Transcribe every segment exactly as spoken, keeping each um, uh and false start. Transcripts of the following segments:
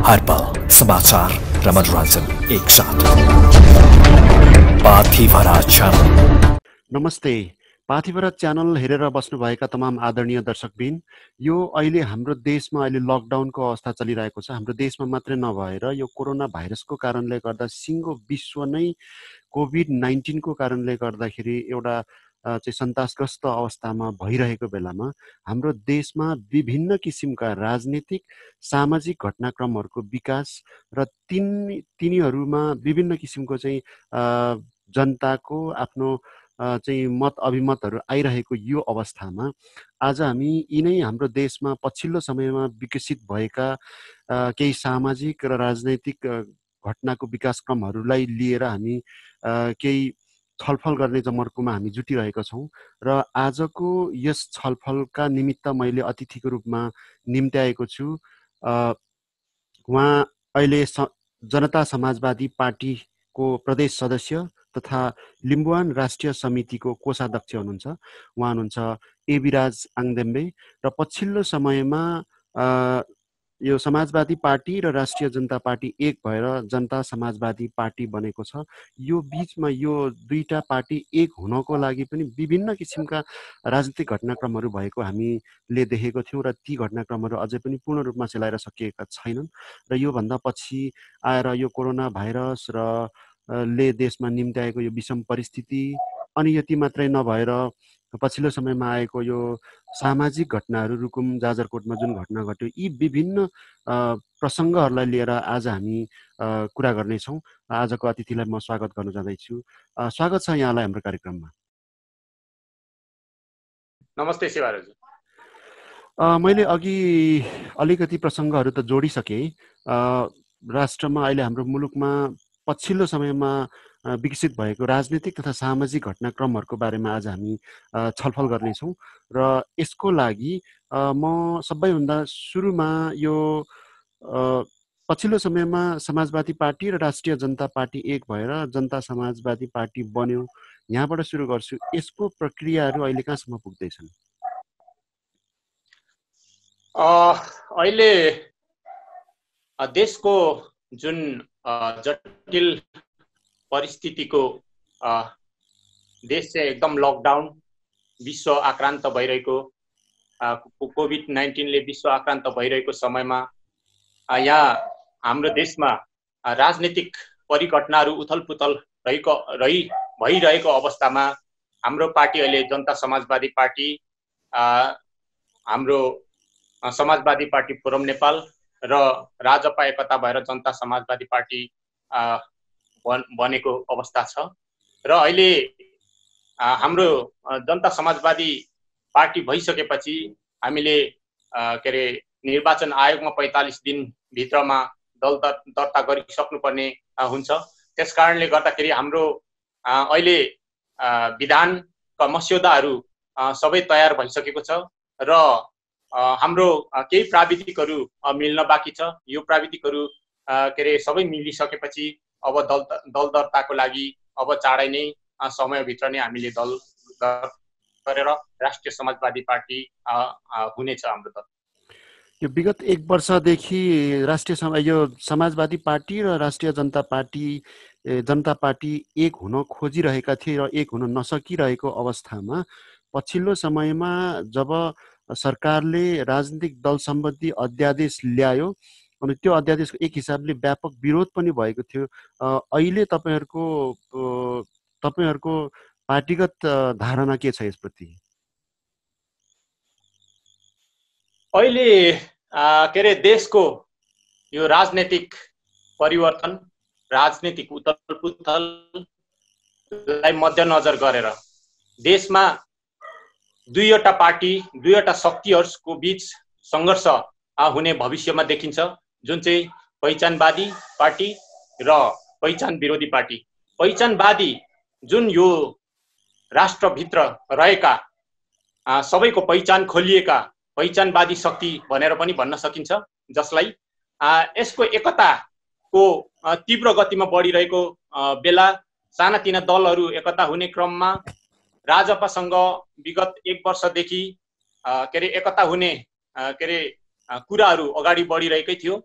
हर पल समाचार र मनोरञ्जन एक साथ। पाथिभरा च्यानल। नमस्ते। पाथिभरा च्यानल हेरेर बस्नुभएका तमाम आदरणीय दर्शकबिन, यो अहिले हाम्रो देशमा अहिले लकडाउनको अवस्था चलिरहेको छ। हाम्रो देशमा मात्रै नभएर यो कोरोना भाइरसको कारणले गर्दा सिङ्गो विश्व नै कोभिड नाइन्टिन को कारणले गर्दाखेरि एउटा चाहिँ सन्तासग्रस्त अवस्थामा भइरहेको बेलामा हाम्रो देशमा विभिन्न किसिमका राजनीतिक सामाजिक घटनाक्रमहरूको विकास र तिन तिनीहरूमा विभिन्न किसिमको चाहिँ जनताको आफ्नो चाहिँ मत अभिमतहरू आइरहेको यो अवस्थामा आज हामी यिनै हाम्रो देशमा पछिल्लो समयमा विकसित भएका केही सामाजिक र राजनैतिक घटनाको विकासक्रमहरूलाई लिएर हामी केही छलफल गर्ने जमर्कोमा हामी जुटिरहेका छौँ। र आजको यस छलफलका निमित्त मैले अतिथिको रूपमा निम्त्याएको छु। उहाँ अहिले जनता समाजवादी पार्टीको प्रदेश सदस्य तथा लिम्बुवान राष्ट्रिय समितिको कोषाध्यक्ष हुनुहुन्छ। उहाँ हुनुहुन्छ एबिराज आङदेम्बे र पछिल्लो समयमा यो समाजवादी पार्टी र राष्ट्रिय जनता पार्टी एक भएर जनता समाजवादी पार्टी बनेको छ। यो बीचमा यो दुईटा पार्टी एक हुनको लागि पनि विभिन्न किसिमका राजनीतिक घटनाक्रमहरू भएको हामीले देखेको थियौँ र ती घटनाक्रमहरू अझै पनि पूर्ण रूपमा सेलाएर सकिएका छैनन्। र योभन्दा पछि आएर यो कोरोना भाइरस र ले देशमा निम्त्याएको यो विषम परिस्थिति, अनि यति मात्रै नभएर पछिल्लो समयमा आएको यो सामाजिक घटनाहरू, रुकुम जाजरकोटमा जुन घटना घट्यो, यी विभिन्न प्रसङ्गहरूलाई लिएर आज हामी कुरा गर्नेछौँ। आजको अतिथिलाई म स्वागत गर्न जाँदैछु। स्वागत छ यहाँलाई हाम्रो कार्यक्रममा। नमस्ते शिवाराज। मैले अघि अलिकति प्रसङ्गहरू त जोडिसकेँ। राष्ट्रमा अहिले हाम्रो मुलुकमा पछिल्लो समयमा विकसित भएको राजनीतिक तथा सामाजिक घटनाक्रमहरूको बारेमा आज हामी छलफल गर्नेछौँ। र यसको लागि म सबैभन्दा सुरुमा यो पछिल्लो समयमा समाजवादी पार्टी र राष्ट्रिय जनता पार्टी एक भएर जनता समाजवादी पार्टी बन्यो, यहाँबाट सुरु गर्छु। यसको प्रक्रियाहरू अहिले कहाँसम्म पुग्दैछन्? अहिले देशको जुन जटिल परिस्थितिको देश चाहिँ एकदम लकडाउन, विश्व आक्रान्त भइरहेको कोभिड नाइन्टिनले विश्व आक्रान्त भइरहेको समयमा यहाँ हाम्रो देशमा राजनीतिक परिघटनाहरू उथलपुथल रहेको रहि भइरहेको अवस्थामा हाम्रो पार्टी अहिले जनता समाजवादी पार्टी, हाम्रो समाजवादी पार्टी फोरम नेपाल र राजपा एकता भएर जनता समाजवादी पार्टी बनेको अवस्था छ। र अहिले हाम्रो जनता समाजवादी पार्टी भइसकेपछि हामीले के अरे निर्वाचन आयोगमा पैँतालिस दिनभित्रमा दल दर्ता गरिसक्नुपर्ने हुन्छ। त्यस कारणले गर्दाखेरि हाम्रो अहिले विधानका मस्यौदाहरू सबै तयार भइसकेको छ र हाम्रो केही प्राविधिकहरू मिल्न बाँकी छ। यो प्राविधिकहरू के अरे सबै मिलिसकेपछि अब दल दल दर्ताको लागि अब चाँडै नै समयभित्र नै हामीले दल गरेर राष्ट्रिय समाजवादी पार्टी हुनेछ हाम्रो दल। यो विगत एक वर्षदेखि राष्ट्रिय सम यो समाजवादी पार्टी र राष्ट्रिय जनता पार्टी जनता पार्टी एक हुन खोजिरहेका थिए र एक हुन नसकिरहेको अवस्थामा पछिल्लो समयमा जब सरकारले राजनीतिक दल सम्बन्धी अध्यादेश ल्यायो अनि त्यो अध्यादेशको एक हिसाबले व्यापक विरोध पनि भएको थियो। अहिले तपाईँहरूको तपाईँहरूको पार्टीगत धारणा के छ यसप्रति? अहिले के अरे देशको यो राजनीतिक परिवर्तन, राजनीतिक उथलपुथललाई मध्यनजर गरेर देशमा दुईवटा पार्टी, दुईवटा शक्तिहरूको बीच सङ्घर्ष हुने भविष्यमा देखिन्छ, जुन चाहिँ पहिचानवादी पार्टी र पहिचान विरोधी पार्टी। पहिचानवादी जुन यो राष्ट्रभित्र रहेका सबैको पहिचान खोलिएका पहिचानवादी शक्ति भनेर पनि भन्न सकिन्छ, जसलाई यसको एकताको तीव्र गतिमा बढिरहेको बेला सानातिना दलहरू एकता हुने क्रममा राजपासँग विगत एक वर्षदेखि के अरे एकता हुने के अरे कुराहरू अगाडि बढिरहेकै थियो।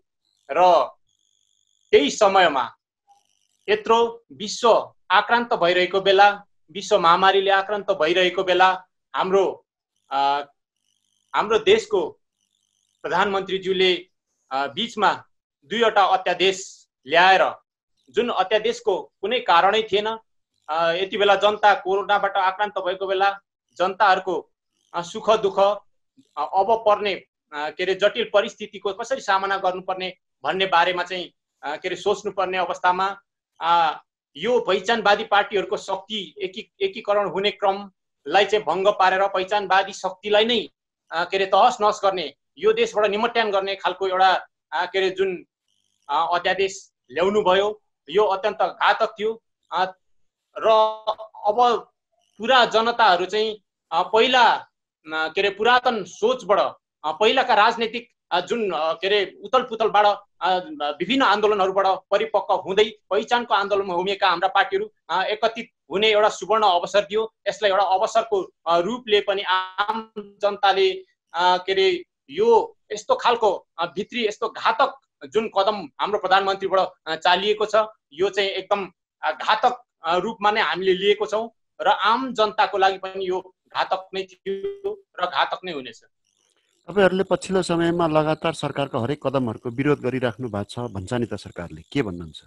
र त्यही समयमा यत्रो विश्व आक्रान्त भइरहेको बेला, विश्व महामारीले आक्रान्त भइरहेको बेला हाम्रो हाम्रो देशको प्रधानमन्त्रीज्यूले बीचमा दुईवटा अध्यादेश ल्याएर, जुन अध्यादेशको कुनै कारणै थिएन, यति बेला जनता कोरोनाबाट आक्रान्त भएको बेला जनताहरूको सुख दुःख अब पर्ने के अरे जटिल परिस्थितिको कसरी सामना गर्नुपर्ने भन्ने बारेमा चाहिँ के अरे सोच्नुपर्ने अवस्थामा यो पहिचानवादी पार्टीहरूको शक्ति एकी एकीकरण हुने क्रमलाई चाहिँ भङ्ग पारेर पहिचानवादी शक्तिलाई नै के अरे तहस नहस गर्ने, यो देशबाट निमट्यान गर्ने खालको एउटा के अरे जुन अध्यादेश ल्याउनु भयो, यो अत्यन्त घातक थियो। र अब पुरा जनताहरू चाहिँ पहिला के अरे पुरातन सोचबाट, पहिलाका राजनीतिक जुन के अरे उतल पुतलबाट, विभिन्न आन्दोलनहरूबाट परिपक्व हुँदै पहिचानको आन्दोलनमा उभिएका हाम्रा पार्टीहरू एकत्रित हुने एउटा सुवर्ण अवसर दियो। यसलाई एउटा अवसरको रूपले पनि आम जनताले के अरे यो यस्तो खालको भित्री यस्तो घातक जुन कदम हाम्रो प्रधानमन्त्रीबाट चालिएको छ, यो चाहिँ एकदम घातक रूपमा नै हामीले लिएको छौँ र आम जनताको लागि पनि यो घातक नै थियो र घातक नै हुनेछ। तपाईहरुले पछिल्लो समयमा लगातार सरकारको हरेक कदमहरूको विरोध गरिराख्नु भएको छ भन्छ नि त, सरकारले के भन्नुहुन्छ?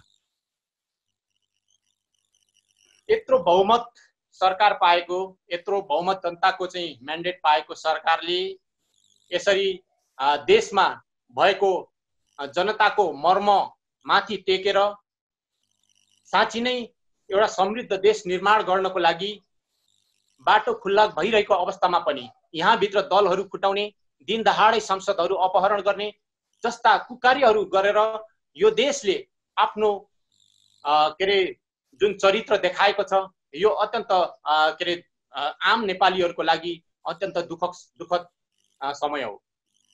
यत्रो बहुमत सरकार पाएको, यत्रो बहुमत जनताको चाहिँ म्यान्डेट पाएको सरकारले यसरी देशमा भएको जनताको मर्म माथि टेकेर साँच्चै नै एउटा समृद्ध देश निर्माण गर्नको लागि बाटो खुल्ला भइरहेको अवस्थामा पनि यहाँ भित्र दलहरू फुटाउने, दिन दहाडै संसदहरू अपहरण गर्ने जस्ता कुकार्यहरू गरेर यो देशले आफ्नो के अरे जुन चरित्र देखाएको छ, यो अत्यन्त के अरे आम नेपालीहरूको लागि अत्यन्त दुःखद दुःखद समय हो।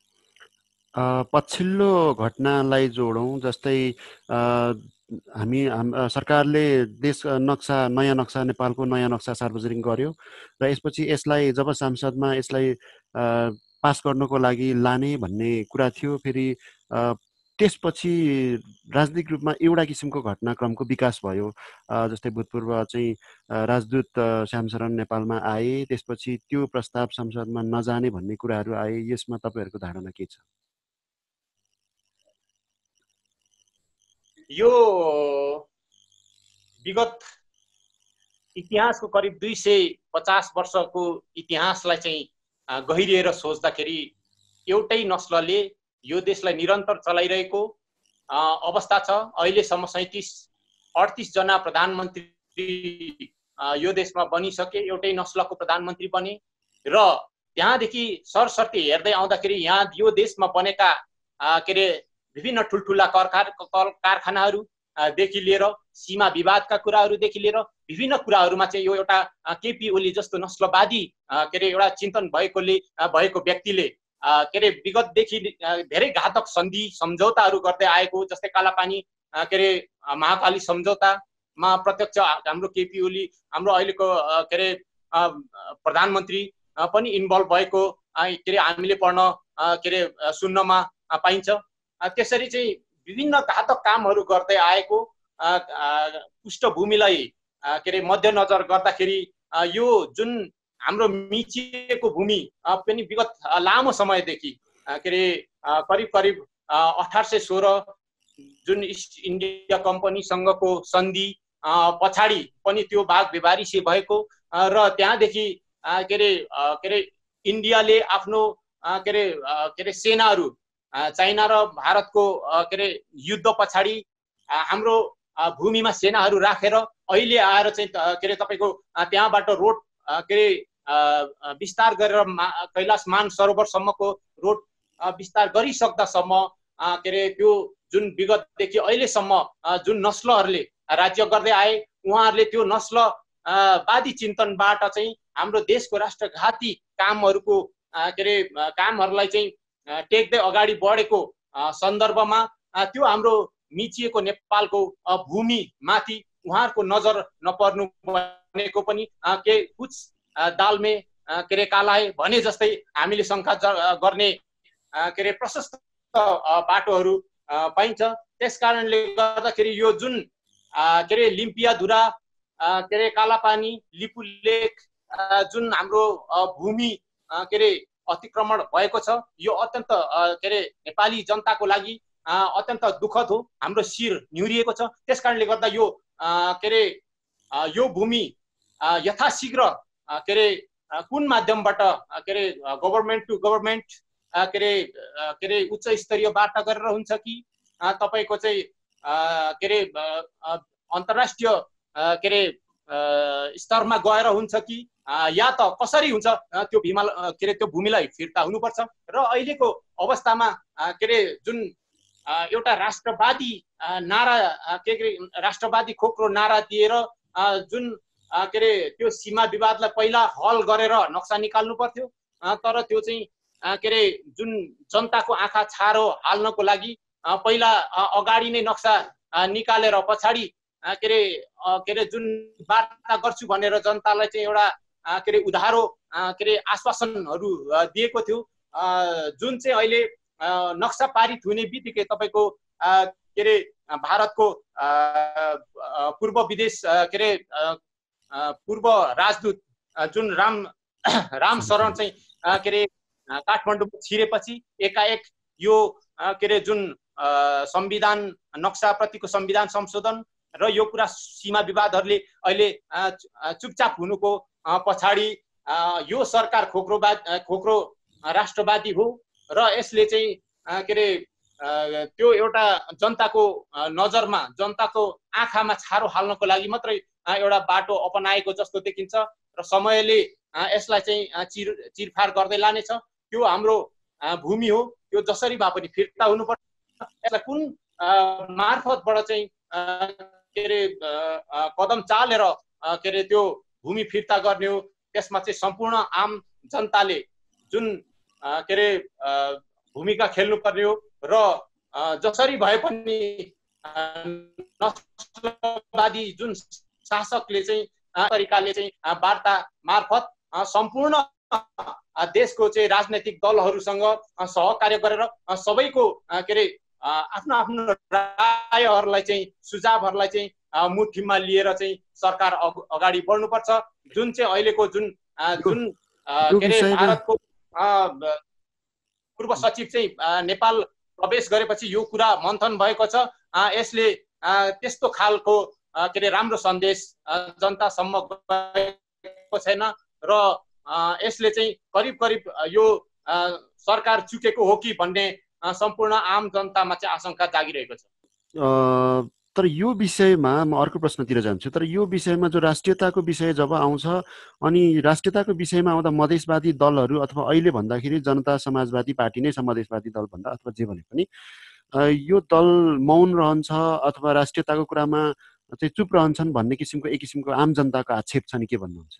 पछिल्लो घटनालाई जोडौँ, जस्तै हामी सरकारले देश नक्सा नयाँ नक्सा नेपालको नयाँ नक्सा सार्वजनिक गर्यो र यसपछि यसलाई जब संसदमा यसलाई पास गर्नको लागि लाने भन्ने कुरा थियो। फेरि त्यसपछि राजनीतिक रूपमा एउटा किसिमको घटनाक्रमको विकास भयो। जस्तै भूतपूर्व चाहिँ राजदूत श्यामशरण नेपालमा आए, त्यसपछि त्यो प्रस्ताव संसदमा नजाने भन्ने कुराहरू आए। यसमा तपाईहरुको धारणा के छ? यो विगत इतिहासको करिब दुई सय पचास वर्षको इतिहासलाई चाहिँ गहिरिएर सोच्दाखेरि एउटै नस्लले यो देशलाई निरन्तर चलाइरहेको अवस्था छ। अहिलेसम्म सैंतीस अडतीस जना प्रधानमन्त्री यो देशमा बनिसके, एउटै नस्लको प्रधानमन्त्री बने र त्यहाँदेखि सरसर्ती हेर्दै आउँदाखेरि यहाँ यो देशमा बनेका के अरे विभिन्न ठुल्ठुला कारखानाहरू देखि लिएर सीमा विवादका कुराहरूदेखि लिएर विभिन्न कुराहरूमा चाहिँ यो एउटा केपी ओली जस्तो नस्लवादी के अरे एउटा चिन्तन भएकोले भएको व्यक्तिले के अरे विगतदेखि धेरै घातक सन्धि सम्झौताहरू गर्दै आएको, जस्तै कालापानी के अरे महाकाली सम्झौतामा प्रत्यक्ष हाम्रो केपी ओली, हाम्रो अहिलेको के अरे प्रधानमन्त्री पनि इन्भल्भ भएको के अरे हामीले पढ्न के अरे सुन्नमा पाइन्छ। त्यसरी चाहिँ विभिन्न घातक कामहरू गर्दै आएको पृष्ठभूमिलाई के अरे मध्यनजर गर्दाखेरि यो जुन हाम्रो मिचिएको भूमि पनि विगत लामो समयदेखि के अरे करिब करिब अठार सय सोह्र जुन इस्ट इन्डिया कम्पनीसँगको सन्धि पछाडि पनि त्यो भाग बेबारिसी भएको र त्यहाँदेखि के अरे के अरे इन्डियाले आफ्नो के अरे के अरे सेनाहरू चाइना र भारतको के अरे युद्ध पछाडि हाम्रो भूमिमा सेनाहरू राखेर अहिले आएर चाहिँ के अरे तपाईँको त्यहाँबाट रोड के अरे विस्तार गरेर कैलाश मान सरोवरसम्मको रोड विस्तार गरिसक्दासम्म के अरे त्यो जुन विगतदेखि अहिलेसम्म जुन नस्लहरूले राज्य गर्दै आए, उहाँहरूले त्यो नस्लवादी चिन्तनबाट चाहिँ हाम्रो देशको राष्ट्रघाती कामहरूको के अरे कामहरूलाई चाहिँ टेक्दै अगाडि बढेको सन्दर्भमा त्यो हाम्रो मिचिएको नेपालको भूमि माथि उहाँहरूको नजर नपर्नु भनेको पनि के कुछ दालमे के अरे कालाए भने जस्तै हामीले शङ्का गर्ने के अरे प्रशस्त बाटोहरू पाइन्छ। त्यस कारणले गर्दाखेरि यो जुन के अरे लिम्पियाधुरा के अरे कालापानी लिपुलेक जुन हाम्रो भूमि के अरे अतिक्रमण भएको छ यो अत्यन्त के अरे नेपाली जनताको लागि अत्यन्त दुःखद हो। हाम्रो शिर निहुरिएको छ। त्यस कारणले गर्दा यो के अरे यो भूमि यथाशीघ्र के अरे कुन माध्यमबाट के अरे गभर्नमेन्ट टु गभर्नमेन्ट के अरे के अरे उच्च स्तरीय वार्ता गरेर हुन्छ कि तपाईको चाहिँ के अरे अन्तर्राष्ट्रिय के अरे स्तरमा गएर हुन्छ कि या त कसरी हुन्छ त्यो भूमि के अरे त्यो भूमिलाई फिर्ता हुनुपर्छ। र अहिलेको अवस्थामा के अरे जुन एउटा राष्ट्रवादी नारा के अरे राष्ट्रवादी खोक्रो नारा दिएर जुन के अरे त्यो सीमा विवादलाई पहिला हल गरेर नक्सा निकाल्नु पर्थ्यो। तर त्यो चाहिँ के अरे जुन जनताको आँखा छारो हाल्नको लागि पहिला अगाडि नै नक्सा निकालेर पछाडि के अरे के अरे जुन वार्ता गर्छु भनेर जनतालाई चाहिँ एउटा के अरे उधारो के अरे आश्वासनहरू दिएको थियो। जुन चाहिँ अहिले नक्सा पारित हुने बित्तिकै तपाईँको के अरे भारतको पूर्व विदेश के अरे पूर्व राजदूत जुन राम राम शरण चाहिँ के अरे काठमाडौँ छिरेपछि एकाएक यो के अरे जुन संविधान नक्साप्रतिको संविधान संशोधन र यो कुरा सीमा विवादहरूले अहिले चुपचाप हुनुको पछाडि यो सरकार खोक्रोवाद खोक्रो राष्ट्रवादी हो र यसले चाहिँ के अरे त्यो एउटा जनताको नजरमा जनताको आँखामा छारो हाल्नको लागि मात्रै एउटा बाटो अपनाएको जस्तो देखिन्छ र समयले यसलाई चाहिँ चिर चिरफार गर्दै लानेछ। त्यो हाम्रो भूमि हो, त्यो जसरी भए पनि फिर्ता हुनुपर्छ। यसलाई कुन मार्फतबाट चाहिँ के अरे कदम चालेर के अरे त्यो भूमि फिर्ता गर्ने हो त्यसमा चाहिँ सम्पूर्ण आम जनताले जुन के अरे भूमिका खेल्नुपर्ने हो र जसरी भए पनि नस्लवादी जुन शासकले चाहिँ तरिकाले चाहिँ वार्ता मार्फत सम्पूर्ण देशको चाहिँ राजनैतिक दलहरूसँग सहकार्य गरेर सबैको के अरे आफ्नो आफ्नो रायहरूलाई चाहिँ सुझावहरूलाई चाहिँ मुठीमा लिएर चाहिँ सरकार अगाडि बढ्नुपर्छ। जुन चाहिँ अहिलेको जुन जुन के अरे भारतको पूर्व सचिव चाहिँ नेपाल प्रवेश गरेपछि यो कुरा मन्थन भएको छ। यसले त्यस्तो खालको के अरे राम्रो सन्देश जनतासम्म गएको छैन र यसले चाहिँ करिब करिब यो सरकार चुकेको हो कि भन्ने सम्पूर्ण आम जनतामा चाहिँ आशंका जागिरहेको छ। तर यो विषयमा म अर्को प्रश्नतिर जान्छु। तर यो विषयमा जो राष्ट्रियताको विषय जब आउँछ अनि राष्ट्रियताको विषयमा आउँदा मधेसवादी दलहरू अथवा अहिले भन्दाखेरि जनता समाजवादी पार्टी नै छ मधेसवादी दल भन्दा अथवा जे भने पनि यो दल मौन रहन्छ अथवा राष्ट्रियताको कुरामा चाहिँ चुप रहन्छन् भन्ने किसिमको एक किसिमको आम जनताको आक्षेप छ नि, के भन्नुहुन्छ?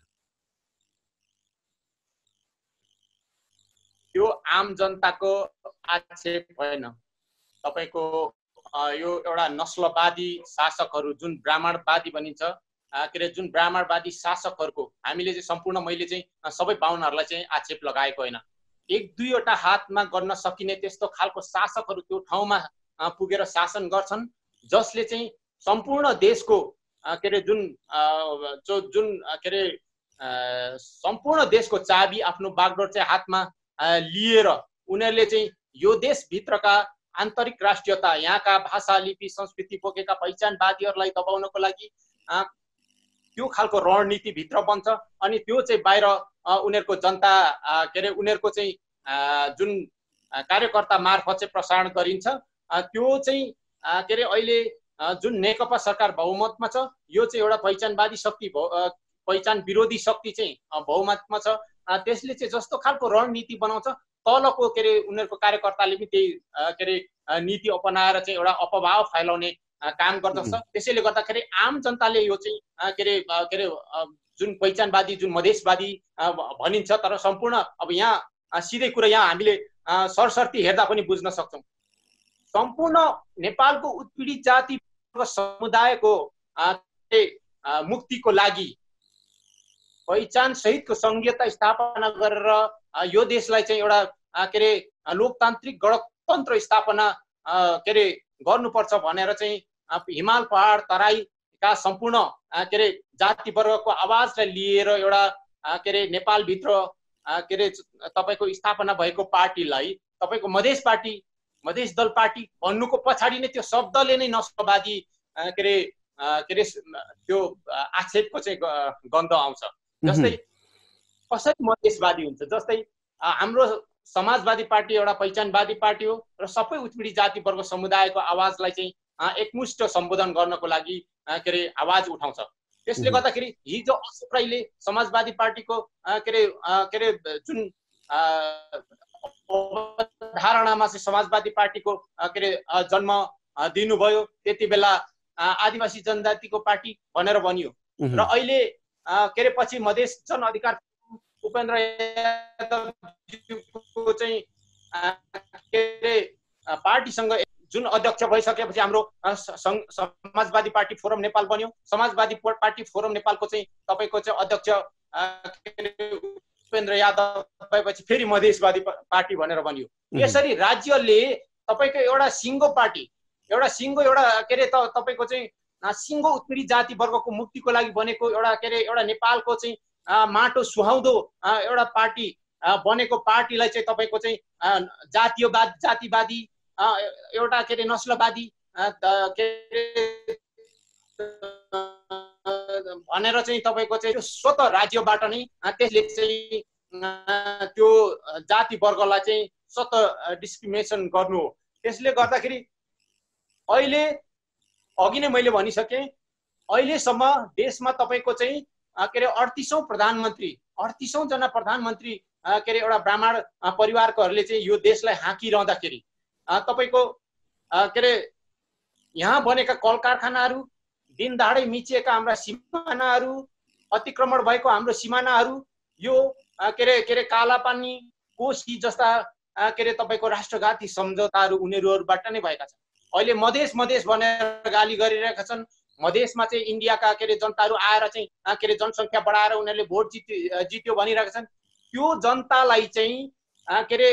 यो आम जनताको आक्षेप होइन, तपाईको यो एउटा नस्लवादी शासकहरू जुन ब्राह्मणवादी भनिन्छ के अरे जुन ब्राह्मणवादी शासकहरूको हामीले चाहिँ सम्पूर्ण मैले चाहिँ सबै बाहुनहरूलाई चाहिँ आक्षेप लगाएको होइन। एक दुईवटा हातमा गर्न सकिने त्यस्तो खालको शासकहरू त्यो ठाउँमा पुगेर शासन गर्छन् जसले चाहिँ सम्पूर्ण देशको के अरे जुन जो जुन के अरे सम्पूर्ण देशको चाबी आफ्नो बागडोर चाहिँ हातमा लिएर उनीहरूले चाहिँ यो देशभित्रका आन्तरिक राष्ट्रियता यहाँका भाषा लिपि संस्कृति बोकेका पहिचानवादीहरूलाई दबाउनको लागि त्यो खालको रणनीति भित्र बन्छ अनि त्यो चाहिँ बाहिर उनीहरूको जनता के अरे उनीहरूको चाहिँ जुन कार्यकर्ता मार्फत चाहिँ प्रसारण गरिन्छ। त्यो चाहिँ के अरे अहिले जुन नेकपा सरकार बहुमतमा छ यो चाहिँ एउटा पहिचानवादी शक्ति पहिचान विरोधी शक्ति चाहिँ बहुमतमा छ। त्यसले चाहिँ जस्तो खालको रणनीति बनाउँछ तलको के अरे उनीहरूको कार्यकर्ताले पनि त्यही के अरे नीति अपनाएर चाहिँ एउटा अपभाव फैलाउने काम गर्दछ। त्यसैले गर्दाखेरि आम जनताले यो चाहिँ के अरे के अरे जुन पहिचानवादी जुन मधेसवादी भनिन्छ तर सम्पूर्ण अब यहाँ सिधै कुरा यहाँ हामीले सरसर्ती हेर्दा पनि बुझ्न सक्छौँ सम्पूर्ण नेपालको उत्पीडित जाति समुदायको मुक्तिको लागि पहिचान सहितको संघीयता स्थापना गरेर यो देशलाई चाहिँ एउटा के अरे लोकतान्त्रिक गणतन्त्र स्थापना के अरे गर्नुपर्छ भनेर चाहिँ हिमाल पहाड तराईका सम्पूर्ण के अरे जाति वर्गको आवाजलाई लिएर एउटा के अरे नेपालभित्र के अरे तपाईँको स्थापना भएको पार्टीलाई तपाईँको मधेस पार्टी मधेस दल पार्टी भन्नुको पछाडि नै त्यो शब्दले नै नस्लवादी के अरे के अरे त्यो आक्षेपको चाहिँ गन्ध आउँछ। जस्तै कसरी मधेसवादी हुन्छ, जस्तै हाम्रो समाजवादी पार्टी एउटा पहिचानवादी पार्टी हो र सबै उत्पीडित जाति वर्ग समुदायको आवाजलाई चाहिँ एकमुष्ट सम्बोधन गर्नको लागि के अरे आवाज उठाउँछ। त्यसले गर्दाखेरि हिजो अशोक राईले समाजवादी पार्टीको के अरे के अरे जुन धारणामा चाहिँ समाजवादी पार्टीको के अरे जन्म दिनुभयो, त्यति बेला आदिवासी जनजातिको पार्टी भनेर भनियो र अहिले के अरे पछि मधेस जन अधिकार उपेन्द्र यादवको चाहिँ के अरे पार्टीसँग जुन अध्यक्ष भइसकेपछि हाम्रो समाजवादी पार्टी फोरम नेपाल बन्यो। समाजवादी पार्टी फोरम नेपालको चाहिँ तपाईँको चाहिँ अध्यक्ष उपेन्द्र यादव भएपछि फेरि मधेसवादी पार्टी भनेर बन्यो। यसरी राज्यले तपाईँको एउटा सिङ्गो पार्टी एउटा सिङ्गो एउटा के अरे तपाईँको चाहिँ सिङ्गो उत्पीडित जाति वर्गको मुक्तिको लागि बनेको एउटा के अरे एउटा नेपालको चाहिँ माटो सुहाउँदो एउटा पार्टी बनेको पार्टीलाई चाहिँ तपाईँको चाहिँ जातीयवाद जातिवादी एउटा के अरे नस्लवादी के भनेर चाहिँ तपाईँको चाहिँ स्वतः राज्यबाट नै त्यसले चाहिँ त्यो जाति वर्गलाई चाहिँ स्वतः डिस्क्रिमिनेसन गर्नु हो। त्यसले गर्दाखेरि अहिले अघि नै मैले भनिसकेँ, अहिलेसम्म देशमा तपाईँको चाहिँ के अरे अडतिसौँ प्रधानमन्त्री अडतिसौँ जना प्रधानमन्त्री के अरे एउटा ब्राह्मण परिवारकोहरूले चाहिँ यो देशलाई हाँकिरहँदाखेरि तपाईँको के अरे यहाँ बनेका कल कारखानाहरू, दिन दहाडै मिचिएका हाम्रा सिमानाहरू, अतिक्रमण भएको हाम्रो सिमानाहरू, यो के अरे के अरे कालापानी कोशी जस्ता के अरे तपाईँको राष्ट्रघाती सम्झौताहरू उनीहरूबाट नै भएका छन्। अहिले मधेस मधेस भनेर गाली गरिरहेका छन्। मधेसमा चाहिँ इन्डियाका के अरे जनताहरू आएर चाहिँ के अरे जनसङ्ख्या बढाएर उनीहरूले भोट जित्यो जित्यो भनिरहेका छन्। त्यो जनतालाई चाहिँ के अरे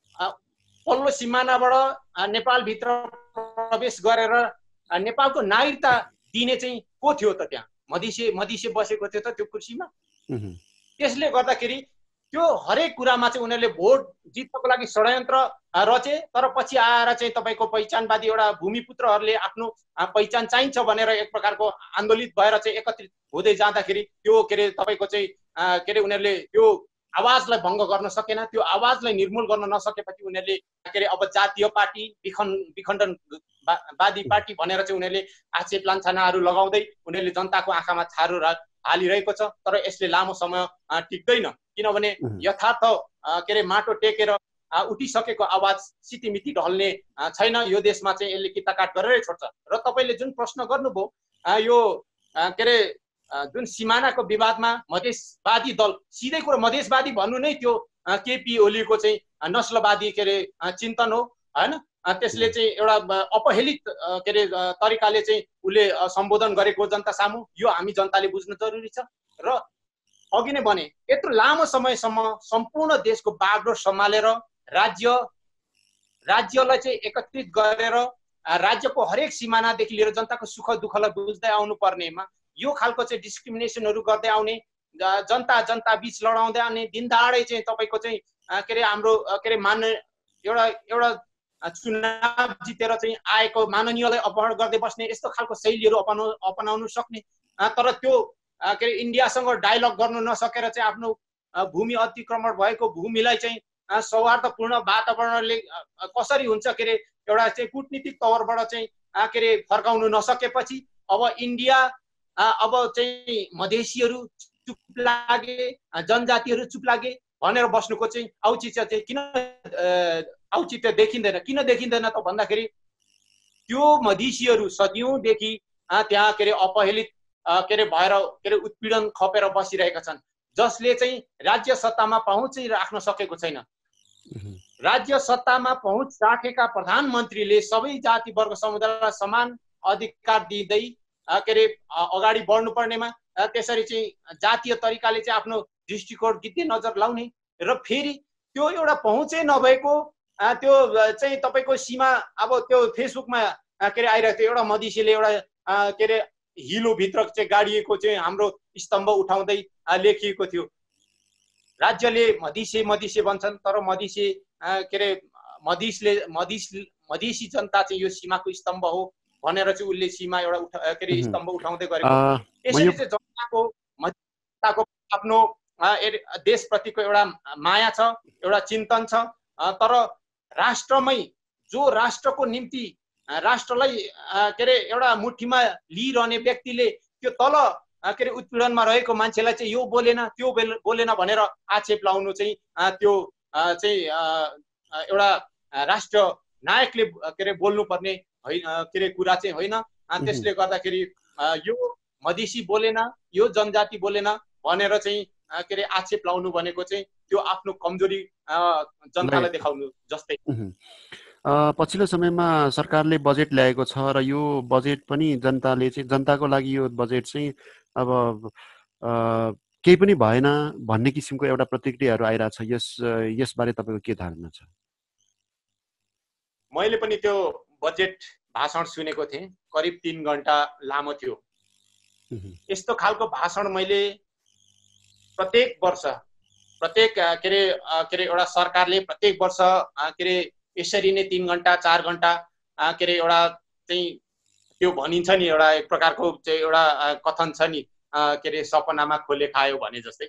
पल्लो सिमानाबाट नेपालभित्र प्रवेश गरेर नेपालको नागरिकता दिने चाहिँ को थियो त? त्यहाँ मधेसी मधेसी बसेको थियो त त्यो कुर्सीमा। त्यसले गर्दाखेरि त्यो हरेक कुरामा चाहिँ उनीहरूले भोट जित्नको लागि षड्यन्त्र रचे। तर पछि आएर चाहिँ तपाईँको पहिचानवादी एउटा भूमिपुत्रहरूले आफ्नो पहिचान चाहिन्छ भनेर एक प्रकारको आन्दोलित भएर चाहिँ एकत्रित हुँदै जाँदाखेरि त्यो के अरे तपाईँको चाहिँ के अरे उनीहरूले त्यो आवाजलाई भङ्ग गर्न सकेन। त्यो आवाजलाई निर्मूल गर्न नसकेपछि उनीहरूले के अरे अब जातीय पार्टी विखण् विखण्डनवादी पार्टी भनेर चाहिँ उनीहरूले आक्षेप लान्छनाहरू लगाउँदै उनीहरूले जनताको आँखामा छारो हालिरहेको छ। तर यसले लामो समय टिक्दैन, किनभने यथार्थ के अरे माटो टेकेर उठिसकेको आवाज सितिमिति ढल्ने छैन। यो देशमा चाहिँ यसले किताकाट गरेरै छोड्छ। र तपाईँले जुन प्रश्न गर्नुभयो यो के अरे जुन सिमानाको विवादमा मधेसवादी दल, सिधै कुरो मधेसवादी भन्नु नै त्यो केपी ओलीको चाहिँ नस्लवादी के अरे चिन्तन हो होइन। त्यसले चाहिँ एउटा अपहेलित के अरे तरिकाले चाहिँ उसले सम्बोधन गरेको जनता सामु, यो हामी जनताले बुझ्नु जरुरी छ। र अघि नै भने यत्रो लामो समयसम्म सम्पूर्ण देशको बागडोर सम्हालेर राज्य राज्यलाई चाहिँ एकत्रित गरेर राज्यको हरेक सिमानादेखि लिएर जनताको सुख दुःखलाई बुझ्दै आउनु पर्नेमा यो खालको चाहिँ डिस्क्रिमिनेसनहरू गर्दै आउने, जनता जनता बीच लडाउँदै आउने, दिनदहाडै चाहिँ तपाईँको चाहिँ के अरे हाम्रो के अरे मान एउटा एउटा चुनाव जितेर चाहिँ आएको माननीयलाई अपहरण गर्दै बस्ने यस्तो खालको शैलीहरू अपनाउ अपनाउनु सक्ने, तर त्यो के अरे इन्डियासँग डायलग गर्नु नसकेर चाहिँ आफ्नो भूमि अतिक्रमण भएको भूमिलाई चाहिँ सौहार्दपूर्ण वातावरणले कसरी हुन्छ के अरे एउटा चाहिँ कुटनीतिक तवरबाट चाहिँ के अरे फर्काउनु नसकेपछि अब इन्डिया अब चाहिँ मधेसीहरू चुप लागे, जनजातिहरू चुप लागे भनेर बस्नुको चाहिँ औचित्य चाहिँ किन औचित्य देखिँदैन? किन देखिँदैन त भन्दाखेरि त्यो मधेसीहरू सदियौँदेखि त्यहाँ के अरे अपहेलित के अरे भएर के अरे उत्पीडन खपेर बसिरहेका छन्, जसले चाहिँ राज्य सत्तामा पहुँच राख्न सकेको छैन। राज्य सत्तामा पहुँच राखेका प्रधानमन्त्रीले सबै जाति वर्ग समुदायलाई समान अधिकार दिँदै के अरे अगाडि बढ्नु पर्नेमा त्यसरी चाहिँ जातीय तरिकाले चाहिँ आफ्नो दृष्टिकोण गिद्धे नजर लाउने र फेरि त्यो एउटा पहुँचै नभएको त्यो चाहिँ तपाईँको सीमा अब त्यो फेसबुकमा के अरे आइरहेको थियो, एउटा मधेसीले एउटा के अरे हिलोभित्र चाहिँ गाडिएको चाहिँ हाम्रो स्तम्भ उठाउँदै लेखिएको थियो। राज्यले मधेसी मधेसी भन्छन्, तर मधेसी के अरे मधेसले मधेस मधेसी जनता चाहिँ यो सीमाको स्तम्भ हो भनेर चाहिँ उसले सीमा एउटा उठा के अरे स्तम्भ उठाउँदै गरेको। यसरी चाहिँ जनताको जनताको आफ्नो देशप्रतिको एउटा माया छ, एउटा चिन्तन छ। तर राष्ट्रमै जो राष्ट्रको निम्ति राष्ट्रलाई के अरे एउटा मुठीमा लिइरहने व्यक्तिले त्यो तल के अरे उत्पीडनमा रहेको मान्छेलाई चाहिँ यो बोलेन त्यो बोलेन भनेर आक्षेप लाउनु चाहिँ त्यो चाहिँ एउटा राष्ट्र नायकले के अरे बोल्नुपर्ने होइन के अरे कुरा चाहिँ होइन। त्यसले गर्दाखेरि यो मधेसी बोलेन, यो जनजाति बोलेन भनेर चाहिँ के अरे आक्षेप लाउनु भनेको चाहिँ त्यो आफ्नो कमजोरी जनतालाई देखाउनु जस्तै। पछिल्लो समयमा सरकारले बजेट ल्याएको छ र यो बजेट पनि जनताले चाहिँ जनताको लागि यो बजेट चाहिँ अब केही पनि भएन भन्ने किसिमको एउटा प्रतिक्रियाहरू आइरहेछ। यस यसबारे तपाईँको के धारणा छ? मैले पनि त्यो बजेट भाषण सुनेको थिएँ, करिब तीन घन्टा लामो थियो। यस्तो खालको भाषण मैले प्रत्येक वर्ष प्रत्येक के अरे के अरे एउटा सरकारले प्रत्येक वर्ष के अरे यसरी नै तीन घन्टा चार घन्टा के अरे एउटा चाहिँ त्यो भनिन्छ नि, एउटा एक प्रकारको चाहिँ एउटा कथन छ नि, के अरे सपनामा खोले खायो भने जस्तै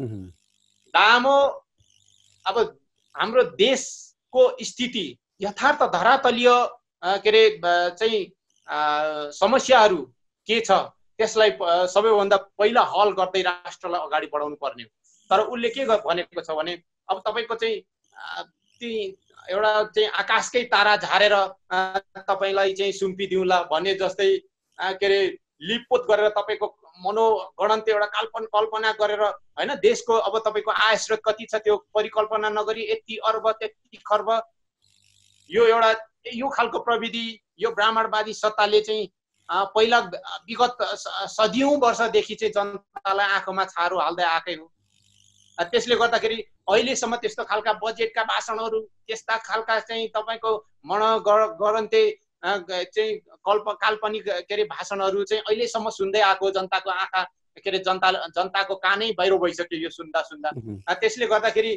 लामो। अब हाम्रो देशको स्थिति यथार्थ धरातलीय के अरे चाहिँ समस्याहरू के छ त्यसलाई सबैभन्दा पहिला हल गर्दै राष्ट्रलाई अगाडि बढाउनु पर्ने हो। तर उसले के भनेको छ भने अब तपाईँको चाहिँ एउटा चाहिँ आकाशकै तारा झारेर तपाईँलाई चाहिँ सुम्पिदिउँला भने जस्तै के अरे लिपपोत गरेर तपाईँको मनोगणन्त एउटा कल्पना कल्पना गरेर होइन, देशको अब तपाईँको आय स्रोत कति छ त्यो परिकल्पना नगरी यति अर्ब त्यति खर्ब यो एउटा यो खालको प्रविधि यो ब्राह्मणवादी सत्ताले चाहिँ पहिला विगत सदियौं वर्षदेखि चाहिँ जनतालाई आँखामा छारो हाल्दै आएकै हो। त्यसले गर्दाखेरि अहिलेसम्म त्यस्तो खालका बजेटका भाषणहरू त्यस्ता खालका चाहिँ तपाईँको मनोगणन्ते चाहिँ कल्प काल्पनिक के अरे भाषणहरू चाहिँ अहिलेसम्म सुन्दै आएको जनताको आँखा के अरे जनता जनताको कानै बाहिर भइसक्यो यो सुन्दा सुन्दा। त्यसले गर्दाखेरि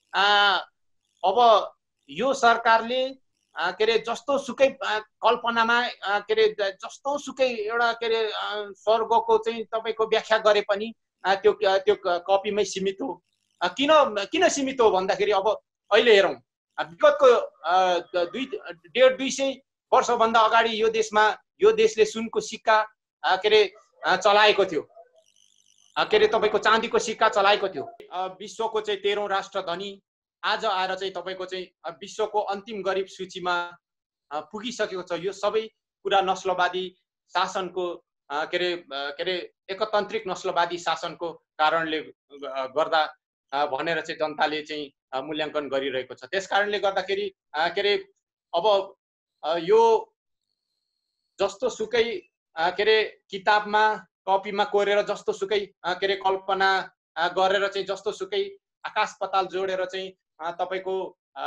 अब यो सरकारले के अरे जस्तो सुकै कल्पनामा के अरे जस्तो सुकै एउटा के अरे स्वर्गको चाहिँ तपाईँको व्याख्या गरे पनि त्यो त्यो कपीमै सीमित हो। किन किन सीमित हो भन्दाखेरि अब अहिले हेरौँ, विगतको दुई डेढ दुई सय वर्षभन्दा अगाडि यो देशमा यो देशले सुनको सिक्का के अरे चलाएको थियो, के अरे तपाईँको चाँदीको सिक्का चलाएको थियो। विश्वको चाहिँ तेह्रौँ राष्ट्र धनी आज आएर चाहिँ तपाईँको चाहिँ विश्वको अन्तिम गरिब सूचीमा पुगिसकेको छ। यो सबै कुरा नस्लवादी शासनको के अरे के अरे एकतान्त्रिक नस्लवादी शासनको कारणले गर्दा भनेर चाहिँ जनताले चाहिँ मूल्याङ्कन गरिरहेको छ। त्यस कारणले गर्दाखेरि के अरे अब यो जस्तो सुकै के अरे किताबमा कपीमा कोरेर जस्तो सुकै के अरे कल्पना गरेर चाहिँ जस्तो सुकै आकाश पाताल जोडेर चाहिँ तपाईँको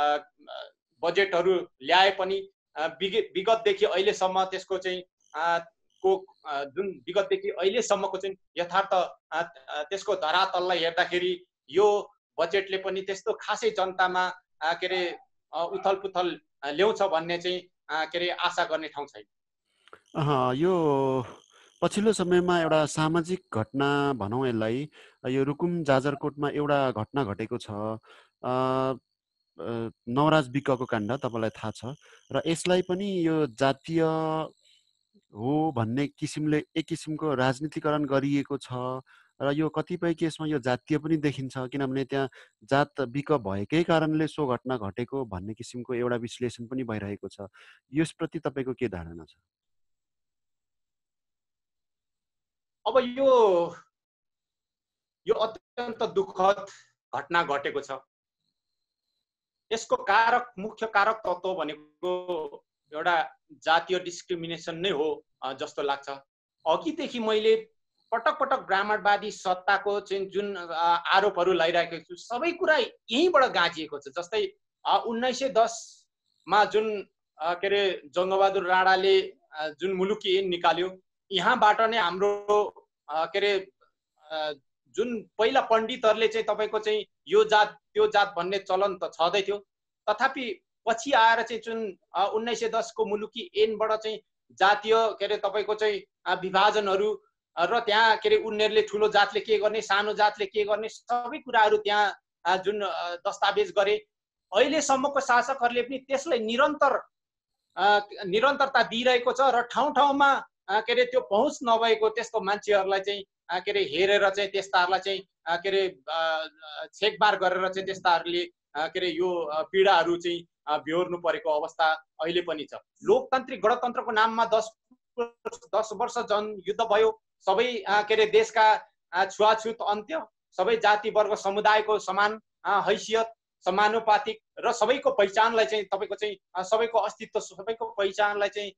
बजेटहरू ल्याए पनि विगतदेखि अहिलेसम्म त्यसको चाहिँ को जुन विगतदेखि अहिलेसम्मको चाहिँ यथार्थ त्यसको धरातललाई हेर्दाखेरि यो बजेटले पनि त्यस्तो खासै जनतामा के अरे उथल पुथल ल्याउँछ भन्ने चाहिँ के अरे आशा गर्ने ठाउँ छैन। यो पछिल्लो समयमा एउटा सामाजिक घटना भनौँ यसलाई, यो रुकुम जाजरकोटमा एउटा घटना घटेको छ, नवराज विकको काण्ड तपाईँलाई थाहा छ र यसलाई पनि यो जातीय हो भन्ने किसिमले एक किसिमको राजनीतिकरण गरिएको छ र यो कतिपय केसमा यो जातीय पनि देखिन्छ, किनभने त्यहाँ जात विक भएकै कारणले सो घटना घटेको भन्ने किसिमको एउटा विश्लेषण पनि भइरहेको छ। यसप्रति तपाईँको के धारणा छ? अब यो यो अत्यन्त दुःखद घटना घटेको छ। यसको कारक मुख्य कारक तत्त्व भनेको एउटा जातीय डिस्क्रिमिनेसन नै हो जस्तो लाग्छ। अघिदेखि मैले पटक पटक ब्राह्मणवादी सत्ताको चाहिँ जुन आरोपहरू लगाइरहेको छु सबै कुरा यहीँबाट गाँजिएको छ। जस्तै उन्नाइस सय दस मा जुन के अरे जङ्गबहादुर राणाले जुन मुलुकी ऐन निकाल्यो, यहाँबाट नै हाम्रो के अरे जुन पहिला पण्डितहरूले चाहिँ तपाईँको चाहिँ यो जात त्यो जात भन्ने चलन त छँदै थियो, तथापि पछि आएर चाहिँ जुन उन्नाइस सय दसको मुलुकी ऐनबाट चाहिँ जातीय के अरे तपाईँको चाहिँ विभाजनहरू र त्यहाँ के अरे उनीहरूले ठुलो जातले के गर्ने, सानो जातले के गर्ने, सबै कुराहरू त्यहाँ जुन दस्तावेज गरे। अहिलेसम्मको शासकहरूले पनि त्यसलाई निरन्तर निरन्तरता दिइरहेको छ र ठाउँ ठाउँमा के अरे त्यो पहुँच नभएको त्यस्तो मान्छेहरूलाई चाहिँ के अरे हेरेर चाहिँ त्यस्ताहरूलाई चाहिँ के अरे छेकबार गरेर चाहिँ त्यस्ताहरूले के अरे यो पीडाहरू चाहिँ बेहोर्नु परेको अवस्था अहिले पनि छ। लोकतान्त्रिक गणतन्त्रको नाममा दस दस वर्ष जनयुद्ध भयो, सबै के अरे देशका छुवाछुत अन्त्य, सबै जाति वर्ग समुदायको समान हैसियत, समानुपातिक र सबैको पहिचानलाई चाहिँ तपाईँको चाहिँ सबैको अस्तित्व, सबैको पहिचानलाई चाहिँ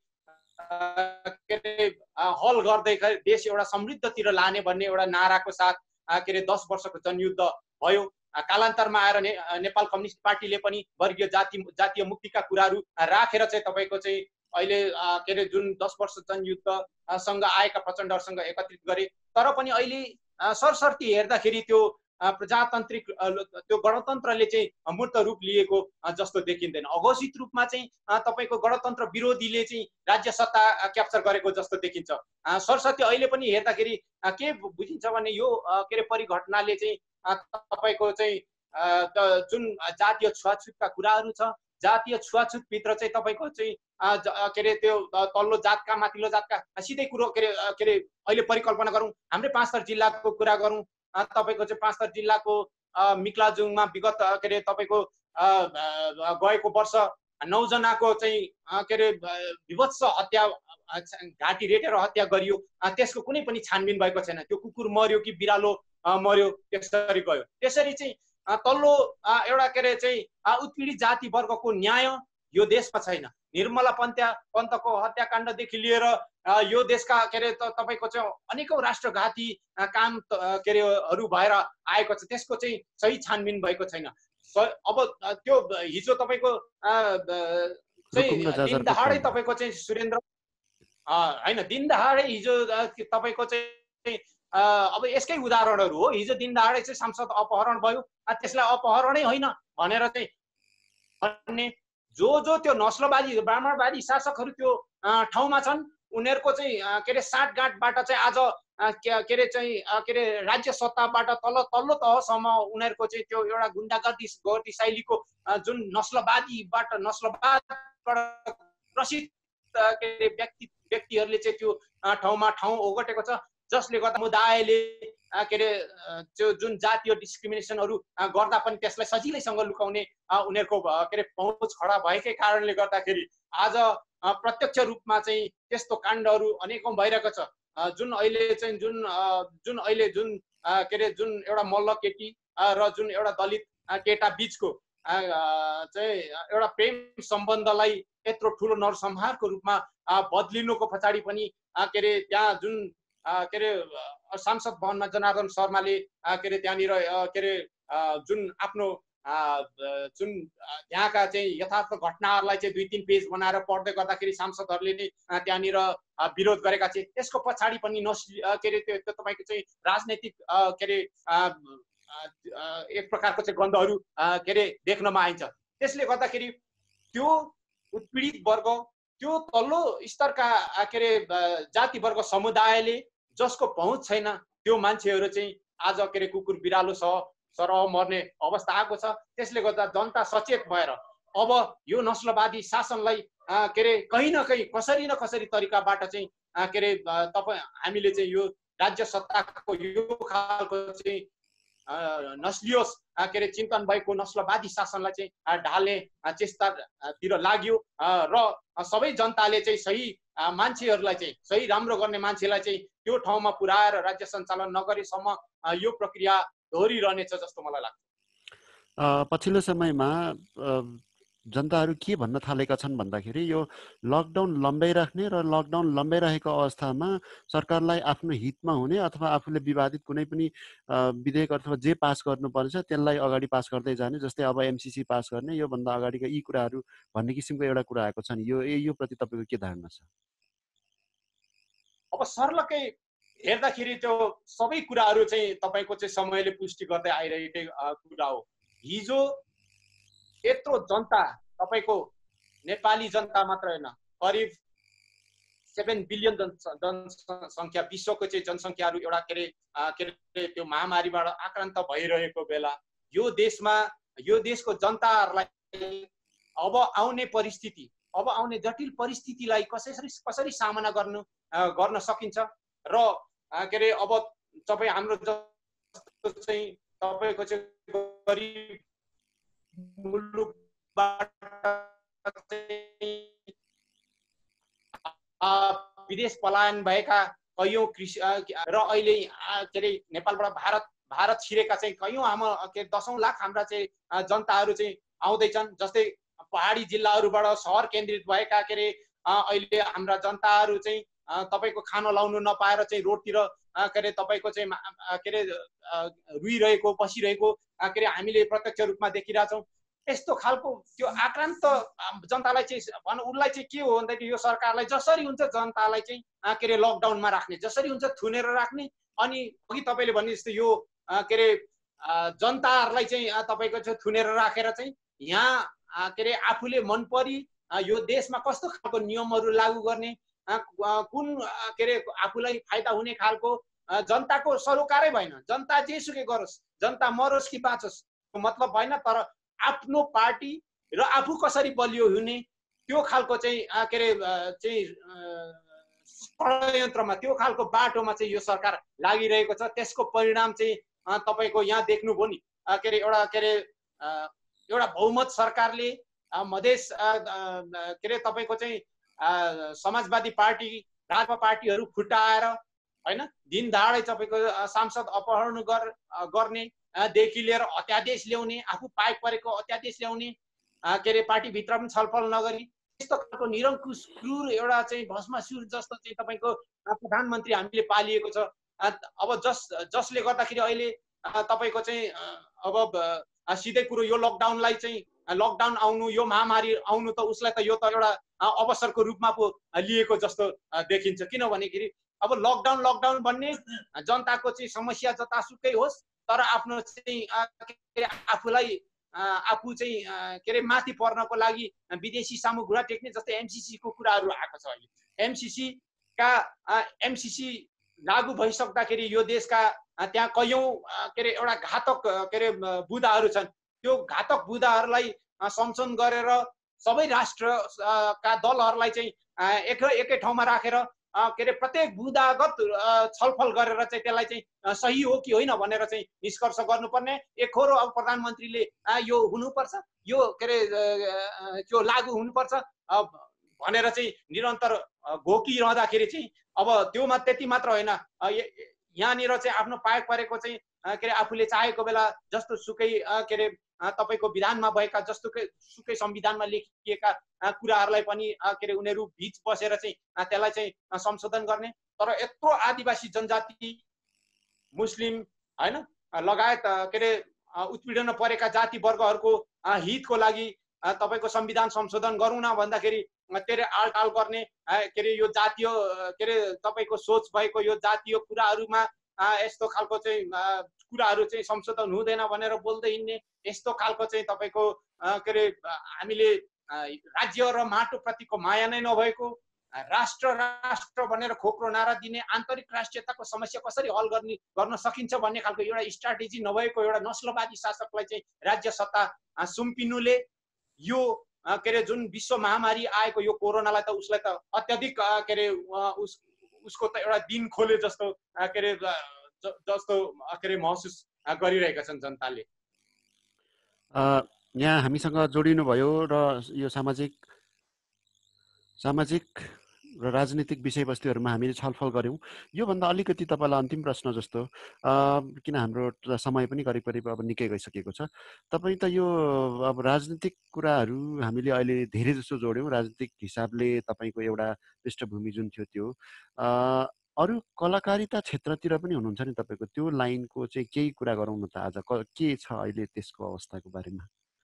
के अरे हल गर्दै देश एउटा समृद्धतिर लाने भन्ने एउटा नाराको साथ के अरे दस वर्षको जनयुद्ध भयो। कालान्तरमा आएर ने, नेपाल कम्युनिस्ट पार्टीले पनि वर्गीय जाति जातीय मुक्तिका कुराहरू राखेर चाहिँ तपाईँको चाहिँ अहिले के अरे जुन दस वर्ष जनयुद्धसँग आएका प्रचण्डहरूसँग एकत्रित गरे। तर पनि अहिले सरसर्ती हेर्दाखेरि त्यो प्रजातान्त्रिक त्यो गणतन्त्रले चाहिँ मूर्त रूप लिएको जस्तो देखिँदैन। अघोषित रूपमा चाहिँ तपाईँको गणतन्त्र विरोधीले चाहिँ राज्य सत्ता क्याप्चर गरेको जस्तो देखिन्छ। सरस्वती अहिले पनि हेर्दाखेरि के बुझिन्छ भने यो के अरे परिघटनाले चाहिँ तपाईँको चाहिँ जुन जातीय छुवाछुतका कुराहरू छ, जातीय छुवाछुतभित्र चाहिँ तपाईँको चाहिँ के अरे त्यो तल्लो जातका माथिल्लो जातका सिधै कुरो के अरे के अरे अहिले परिकल्पना गरौँ, हाम्रै पाँचथर जिल्लाको कुरा गरौँ, तपाईँको चाहिँ पाँचथर जिल्लाको मिक्लाजुङमा विगत के अरे तपाईँको गएको वर्ष नौजनाको चाहिँ के अरे विभत्स हत्या घाँटी रेटेर हत्या गरियो, त्यसको कुनै पनि छानबिन भएको छैन। त्यो कुकुर मर्यो कि बिरालो मर्यो त्यसरी गयो। त्यसरी चाहिँ तल्लो एउटा के अरे चाहिँ उत्पीडित जाति वर्गको न्याय यो देशमा छैन। निर्मला पन्त्या पन्तको हत्याकाण्डदेखि लिएर यो देशका के अरे तपाईँको चाहिँ अनेकौँ राष्ट्रघाती काम के अरेहरू भएर आएको छ, त्यसको चाहिँ सही छानबिन भएको छैन। अब त्यो हिजो तपाईँको चाहिँ दिन दहाडै तपाईँको चाहिँ सुरेन्द्र होइन दिन दहाडै हिजो तपाईँको चाहिँ अब यसकै उदाहरणहरू हो। हिजो दिन दहाडै चाहिँ सांसद अपहरण भयो, त्यसलाई अपहरणै होइन भनेर चाहिँ भन्ने जो जो त्यो नस्लवादी ब्राह्मणवादी शासकहरू त्यो ठाउँमा छन् उनीहरूको चाहिँ के अरे साँठगाँठबाट चाहिँ आज के अरे चाहिँ के अरे राज्य सत्ताबाट तल तल्लो तहसम्म उनीहरूको चाहिँ त्यो एउटा गुन्डागर्दी गर्दी शैलीको जुन नस्लवादीबाट नस्लवादबाट प्रसिद्ध के अरे व्यक्ति व्यक्तिहरूले चाहिँ त्यो ठाउँमा ठाउँ ओगटेको छ, जसले गर्दा समुदायले के अरे त्यो जुन जातीय डिस्क्रिमिनेसनहरू गर्दा पनि त्यसलाई सजिलैसँग लुकाउने उनीहरूको के अरे पहुँच खडा भएकै कारणले गर्दाखेरि आज प्रत्यक्ष रूपमा चाहिँ त्यस्तो काण्डहरू अनेकौँ भइरहेको छ। जुन अहिले चाहिँ जुन जुन अहिले जुन के अरे जुन एउटा मल्ल केटी र जुन एउटा दलित केटा बिचको चाहिँ एउटा प्रेम सम्बन्धलाई यत्रो ठुलो नरसंहारको रूपमा बदलिनुको पछाडि पनि के अरे त्यहाँ जुन के अरे सांसद भवनमा जनार्दन शर्माले के अरे त्यहाँनिर के अरे जुन आफ्नो जुन यहाँका चाहिँ यथार्थ घटनाहरूलाई चाहिँ दुई तिन पेज बनाएर पढ्दै गर्दाखेरि सांसदहरूले नै त्यहाँनिर विरोध गरेका थिए। त्यसको पछाडि पनि नस्ली के अरे त्यो तपाईँको चाहिँ राजनैतिक के अरे एक प्रकारको चाहिँ गन्धहरू के अरे देख्नमा आइन्छ। त्यसले गर्दाखेरि त्यो उत्पीडित वर्ग, त्यो तल्लो स्तरका के अरे जाति वर्ग समुदायले जसको पहुँच छैन त्यो मान्छेहरू चाहिँ आज के अरे कुकुर बिरालो सह सरह मर्ने अवस्था आएको छ। त्यसले गर्दा जनता सचेत भएर अब यो नस्लवादी शासनलाई के अरे कहीँ न कहीँ कसरी न कसरी तरिकाबाट चाहिँ के अरे तपाईँ हामीले चाहिँ यो राज्य सत्ताको यो खालको चाहिँ नस्लियोस् के अरे चिन्तन भएको नस्लवादी शासनलाई चाहिँ ढाल्ने चेष्टातिर लाग्यो र सबै जनताले चाहिँ सही मान्छेहरूलाई चाहिँ सही राम्रो गर्ने मान्छेलाई चाहिँ त्यो ठाउँमा पुर्याएर राज्य सञ्चालन नगरेसम्म यो प्रक्रिया दोहोरिरहनेछ जस्तो मलाई लाग्छ। पछिल्लो समयमा जनताहरू के भन्न थालेका छन् भन्दाखेरि यो लकडाउन लम्ब्याइराख्ने र लकडाउन लम्ब्याइरहेको अवस्थामा सरकारलाई आफ्नो हितमा हुने अथवा आफूले विवादित कुनै पनि विधेयक अथवा जे पास गर्नुपर्छ त्यसलाई अगाडि पास गर्दै जाने, जस्तै अब एमसिसी पास गर्ने, योभन्दा अगाडिका यी कुराहरू भन्ने किसिमको एउटा कुरा आएको छ नि, यो यो प्रति तपाईँको के धारणा छ? अब सर्लकै हेर्दाखेरि त्यो सबै कुराहरू चाहिँ तपाईँको चाहिँ समयले पुष्टि गर्दै आइरहेकै कुरा हो। हिजो यत्रो जनता, तपाईँको नेपाली जनता मात्र होइन, करिब सेभेन बिलियन जनसङ्ख्या, विश्वको चाहिँ जनसङ्ख्याहरू एउटा के अरे के अरे त्यो महामारीबाट आक्रान्त भइरहेको बेला यो देशमा यो देशको जनताहरूलाई अब आउने परिस्थिति, अब आउने जटिल परिस्थितिलाई कसरी कसरी सामना गर्नु गर्न सकिन्छ र के अरे अब तपाईँ हाम्रो जस्तो चाहिँ तपाईँको चाहिँ गरिब मुलुकबाट विदेश पलायन भएका कैयौँ कृषि र अहिले के अरे नेपालबाट भारत भारत छिरेका चाहिँ कैयौँ हाम्रो के दसौँ लाख हाम्रा चाहिँ जनताहरू चाहिँ आउँदैछन्। जस्तै पहाडी जिल्लाहरूबाट सहर केन्द्रित भएका के अरे अहिले हाम्रा जनताहरू चाहिँ तपाईँको खाना लाउनु नपाएर चाहिँ रोडतिर के अरे तपाईँको चाहिँ के अरे रुइरहेको बसिरहेको के अरे हामीले प्रत्यक्ष रूपमा देखिरहेछौँ। यस्तो खालको त्यो आक्रान्त जनतालाई चाहिँ भनौँ उसलाई चाहिँ के हो भन्दाखेरि यो सरकारलाई जसरी हुन्छ जनतालाई चाहिँ के अरे लकडाउनमा राख्ने, जसरी हुन्छ थुनेर राख्ने। अनि अघि तपाईँले भने जस्तो यो के अरे जनताहरूलाई चाहिँ तपाईँको चाहिँ थुनेर राखेर चाहिँ यहाँ के अरे आफूले मन परी यो देशमा कस्तो खालको नियमहरू लागू गर्ने, कुन के अरे आफूलाई फाइदा हुने खालको, जनताको सरोकारै भएन, जनता जेसुकै गरोस्, जनता मरोस् कि बाँचोस् मतलब भएन, तर आफ्नो पार्टी र आफू कसरी बलियो हुने त्यो खालको चाहिँ के अरे चाहिँ षड्यन्त्रमा, त्यो खालको बाटोमा चाहिँ यो सरकार लागिरहेको छ। त्यसको परिणाम चाहिँ तपाईँको यहाँ देख्नुभयो नि, के अरे एउटा के अरे एउटा बहुमत सरकारले मधेस के अरे तपाईँको चाहिँ समाजवादी पार्टी, राजपा पार्टीहरू फुटाएर होइन दिन दहाडै तपाईँको सांसद अपहरण गर गर्ने देखि लिएर अध्यादेश ल्याउने, आफू पाइक परेको अध्यादेश ल्याउने, के अरे पार्टीभित्र पनि छलफल नगरी यस्तो खालको निरङ्कुश क्रूर एउटा चाहिँ भस्मासुर जस्तो चाहिँ तपाईँको प्रधानमन्त्री हामीले पालिएको छ। अब जस जसले गर्दाखेरि अहिले तपाईँको चाहिँ अब सिधै कुरो यो लकडाउनलाई चाहिँ लकडाउन आउनु, यो महामारी आउनु त उसलाई त यो त एउटा अवसरको रूपमा पो लिएको जस्तो देखिन्छ। किनभनेखेरि अब लकडाउन लकडाउन भन्ने जनताको चाहिँ समस्या जतासुकै होस्, तर आफ्नो चाहिँ आफूलाई आफू चाहिँ के अरे माथि पर्नको लागि विदेशी सामु घुँडा टेक्ने जस्तै एमसिसी को कुराहरू आएको छ। अहिले एमसिसी का एमसिसी लागू भइसक्दाखेरि यो देशका त्यहाँ कैयौँ के अरे एउटा घातक के अरे बुदाहरू छन्। त्यो घातक बुदाहरूलाई संशोधन गरेर सबै राष्ट्रका दलहरूलाई चाहिँ एक एकै ठाउँमा राखेर के अरे प्रत्येक बुदागत छलफल गरेर चाहिँ त्यसलाई चाहिँ सही हो कि होइन भनेर चाहिँ निष्कर्ष गर्नुपर्ने। एकहोरो अब प्रधानमन्त्रीले यो हुनुपर्छ, यो के अरे त्यो लागू हुनुपर्छ भनेर चाहिँ निरन्तर घोकिरहँदाखेरि चाहिँ अब त्योमा त्यति मात्र होइन, यहाँनिर चाहिँ आफ्नो पाएक परेको चाहिँ के अरे आफूले चाहेको बेला जस्तो सुकै के अरे तपाईँको विधानमा भएका जस्तो सुकै संविधानमा लेखिएका कुराहरूलाई पनि के अरे उनीहरू बिच बसेर चाहिँ त्यसलाई चाहिँ संशोधन गर्ने। तर यत्रो आदिवासी जनजाति, मुस्लिम होइन लगायत के अरे उत्पीडन परेका जाति वर्गहरूको हितको लागि तपाईँको संविधान संशोधन गरौँ न भन्दाखेरि के अरे आलटाल गर्ने, के अरे यो जातीय के अरे तपाईँको सोच भएको यो जातीय कुराहरूमा यस्तो खालको चाहिँ कुराहरू चाहिँ संशोधन हुँदैन भनेर बोल्दै हिँड्ने, यस्तो खालको चाहिँ तपाईँको के अरे हामीले राज्य र माटोप्रतिको माया नै नभएको, राष्ट्र राष्ट्र भनेर खोक्रो नारा दिने, आन्तरिक राष्ट्रियताको समस्या कसरी हल गर्ने गर्न सकिन्छ भन्ने खालको एउटा स्ट्राटेजी नभएको एउटा नस्लवादी शासकलाई चाहिँ राज्य सत्ता सुम्पिनुले यो के अरे जुन विश्व महामारी आएको यो कोरोनालाई त उसलाई त अत्याधिक के अरे उस उसको त एउटा दिन खोले जस्तो के अरे जस्तो के अरे महसुस गरिरहेका छन् जनताले। यहाँ हामीसँग जोडिनु भयो र यो सामाजिक सामाजिक र राजनीतिक विषयवस्तुहरूमा हामीले छलफल गऱ्यौँ। योभन्दा अलिकति तपाईँलाई अन्तिम प्रश्न जस्तो, किन हाम्रो समय पनि करिब करिब अब निकै गइसकेको छ, तपाईँ त यो अब राजनीतिक कुराहरू हामीले अहिले धेरै जसो जोड्यौँ, राजनीतिक हिसाबले तपाईँको एउटा पृष्ठभूमि जुन थियो त्यो अरू कलाकारिता क्षेत्रतिर पनि हुनुहुन्छ नि तपाईँको, त्यो लाइनको चाहिँ केही कुरा गरौँ न त आज, के छ अहिले त्यसको अवस्थाको बारेमा?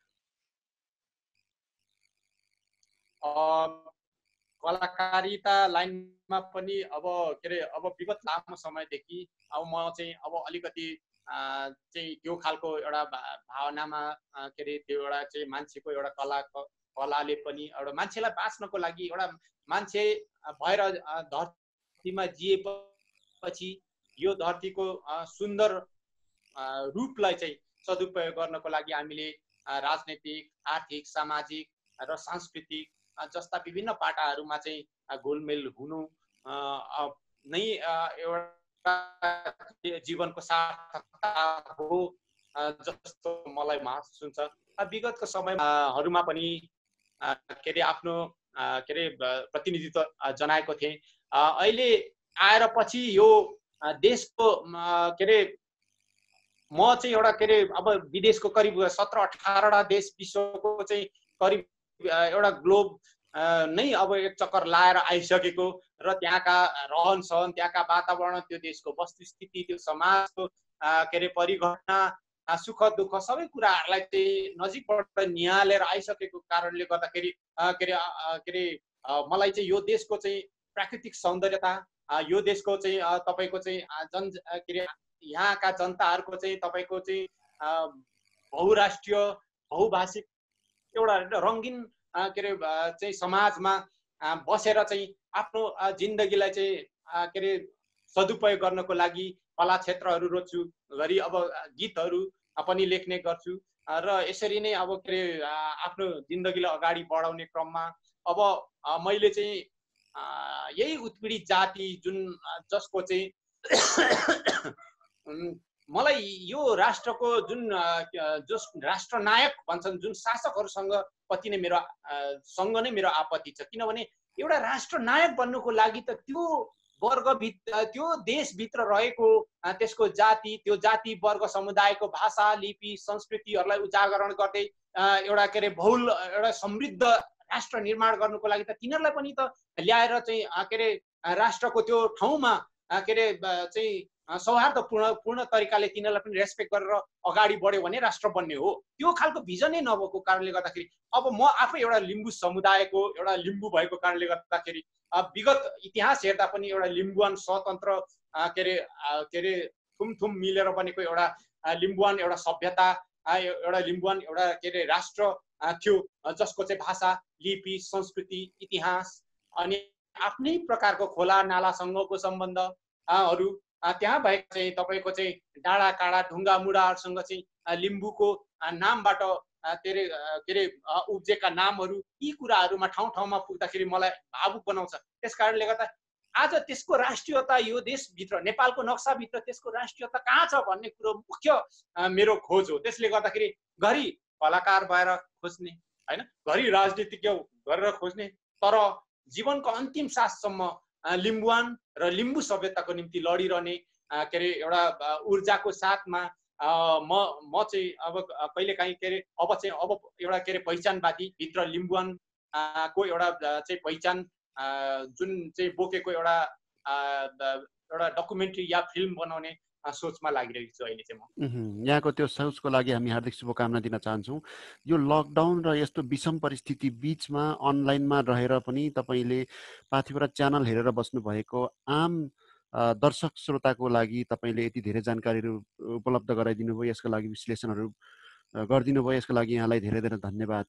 कलाकारिता लाइनमा पनि अब के अरे अब विगत लामो समयदेखि अब म चाहिँ अब अलिकति चाहिँ त्यो खालको एउटा भावनामा के अरे त्यो एउटा चाहिँ मान्छेको एउटा कला कलाले पनि एउटा मान्छेलाई बाँच्नको लागि एउटा मान्छे भएर धरतीमा जिएपछि यो धरतीको सुन्दर रूपलाई चाहिँ सदुपयोग गर्नको लागि हामीले राजनैतिक, आर्थिक, सामाजिक र सांस्कृतिक जस्ता विभिन्न पाटाहरूमा चाहिँ गोलमेल हुनु नै एउटा जीवनको सार्थकता हो जस्तो मलाई महसुस हुन्छ। विगतको समयहरूमा पनि के अरे आफ्नो के अरे प्रतिनिधित्व जनाएको थिएँ। अहिले आएर पछि यो देशको के अरे म चाहिँ एउटा के अरे अब विदेशको करिब सत्र अठारवटा देश विश्वको चाहिँ करिब एउटा ग्लोब नै अब एक चक्कर लाएर आइसकेको र त्यहाँका रहन सहन, त्यहाँका वातावरण, त्यो देशको वस्तुस्थिति, त्यो समाजको के अरे परिघटना, सुख दुःख सबै कुराहरूलाई चाहिँ नजिकबाट निहालेर आइसकेको कारणले गर्दाखेरि के अरे के अरे मलाई चाहिँ यो देशको चाहिँ प्राकृतिक सौन्दर्यता, यो देशको चाहिँ तपाईँको चाहिँ जन के अरे यहाँका जनताहरूको चाहिँ तपाईँको चाहिँ बहुराष्ट्रिय बहुभाषिक एउटा रङ्गीन के अरे चाहिँ समाजमा बसेर चाहिँ आफ्नो जिन्दगीलाई चाहिँ के अरे सदुपयोग गर्नको लागि कला क्षेत्रहरू रोज्छु, घरि अब गीतहरू पनि लेख्ने गर्छु र यसरी नै अब के अरे आफ्नो जिन्दगीलाई अगाडि बढाउने क्रममा अब मैले चाहिँ यही उत्पीडित जाति जुन जसको चाहिँ मलाई यो राष्ट्रको जुन जो राष्ट्रनायक भन्छन्, जुन शासकहरूसँग पति नै मेरो सँग नै मेरो आपत्ति छ। किनभने एउटा राष्ट्रनायक बन्नुको लागि त त्यो वर्गभित्र, त्यो देशभित्र रहेको त्यसको जाति, त्यो जाति वर्ग समुदायको भाषा, लिपि, संस्कृतिहरूलाई उजागरण गर्दै एउटा के अरे बहुल एउटा समृद्ध राष्ट्र निर्माण गर्नुको लागि त तिनीहरूलाई पनि त ल्याएर चाहिँ के अरे राष्ट्रको त्यो ठाउँमा के अरे चाहिँ सौहार्दपूर्ण पूर्ण तरिकाले तिनीहरूलाई पनि रेस्पेक्ट गरेर अगाडि बढ्यो भने राष्ट्र बन्ने हो। त्यो खालको भिजनै नभएको कारणले गर्दाखेरि अब म आफै एउटा लिम्बू समुदायको एउटा लिम्बू भएको कारणले गर्दाखेरि विगत इतिहास हेर्दा पनि एउटा लिम्बुवान स्वतन्त्र के अरे के अरे थुमथुम मिलेर बनेको एउटा लिम्बुवान एउटा सभ्यता, एउटा लिम्बुवान एउटा के अरे राष्ट्र थियो जसको चाहिँ भाषा, लिपि, संस्कृति, इतिहास अनि आफ्नै प्रकारको खोला नालासँगको सम्बन्धहरू त्यहाँ भएको चाहिँ तपाईँको चाहिँ डाँडा काँडा ढुङ्गा मुढाहरूसँग चाहिँ लिम्बूको नामबाट के अरे के अरे उब्जेका नामहरू, यी कुराहरूमा ठाउँ ठाउँमा पुग्दाखेरि मलाई भावुक बनाउँछ। त्यस कारणले गर्दा आज त्यसको राष्ट्रियता यो देशभित्र, नेपालको नक्साभित्र त्यसको राष्ट्रियता कहाँ छ भन्ने कुरो मुख्य मेरो खोज हो। त्यसले गर्दाखेरि घरि कलाकार भएर खोज्ने होइन, घरि राजनीतिज्ञ गरेर खोज्ने, तर जीवनको अन्तिम साससम्म लिम्बुवान र लिम्बू सभ्यताको निम्ति लडिरहने के अरे एउटा ऊर्जाको साथमा म म चाहिँ अब कहिलेकाहीँ के अरे अब चाहिँ अब एउटा के अरे पहिचानवादी भित्र लिम्बुवान को एउटा चाहिँ पहिचान जुन चाहिँ बोकेको एउटा एउटा डकुमेन्ट्री या फिल्म बनाउने सोचमा लागिरहेको छु अहिले चाहिँ म। यहाँको त्यो सोचको लागि हामी हार्दिक शुभकामना दिन चाहन्छौँ। यो लकडाउन र यस्तो विषम परिस्थिति बिचमा अनलाइनमा रहेर पनि तपाईँले पाथिभरा च्यानल हेरेर बस्नुभएको आम दर्शक श्रोताको लागि तपाईँले यति धेरै जानकारीहरू उपलब्ध गराइदिनु भयो, यसको लागि विश्लेषणहरू गरिदिनु भयो, यसको लागि यहाँलाई धेरै धेरै धन्यवाद।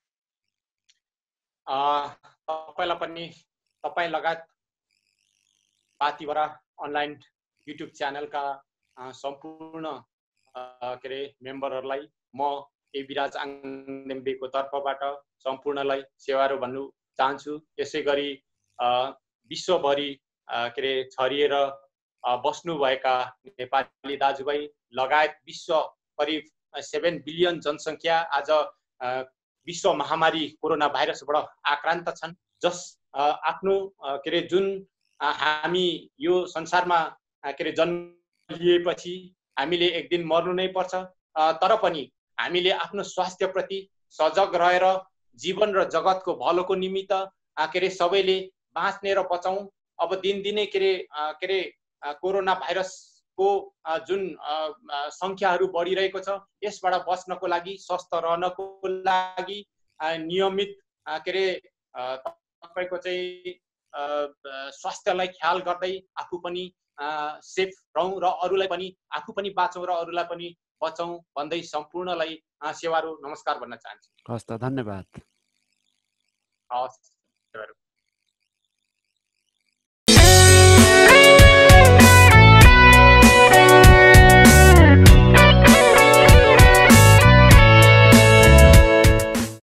तपाईँलाई पनि, तपाईँ लगायत पाथिभरा अनलाइन युट्युब च्यानलका सम्पूर्ण के अरे मेम्बरहरूलाई म एबिराज आङदेम्बेको तर्फबाट सम्पूर्णलाई सेवारो भन्नु चाहन्छु। यसै गरी विश्वभरि के अरे छरिएर बस्नुभएका नेपाली दाजुभाइ लगायत विश्व करिब सेभेन बिलियन जनसङ्ख्या आज विश्व महामारी कोरोना भाइरसबाट आक्रान्त छन्। जस आफ्नो के अरे जुन हामी यो संसारमा के अरे जन्म लिएपछि हामीले एक दिन मर्नु नै पर्छ, तर पनि हामीले आफ्नो स्वास्थ्यप्रति सजग रहेर जीवन र जगतको भलोको निमित्त के अरे सबैले बाँच्ने र बचाउँ। अब दिनदिनै के अरे के अरे कोरोना भाइरसको जुन सङ्ख्याहरू बढिरहेको छ, यसबाट बच्नको लागि, स्वस्थ रहनको लागि नियमित के अरे तपाईँको चाहिँ स्वास्थ्यलाई ख्याल गर्दै आफू पनि सेफ रहौँ र अरूलाई पनि, आफू पनि बाँचौँ र अरूलाई पनि बचाउँ भन्दै सम्पूर्णलाई सेवाहरू नमस्कार भन्न चाहन्छु। हस् त, धन्यवाद। हवस्।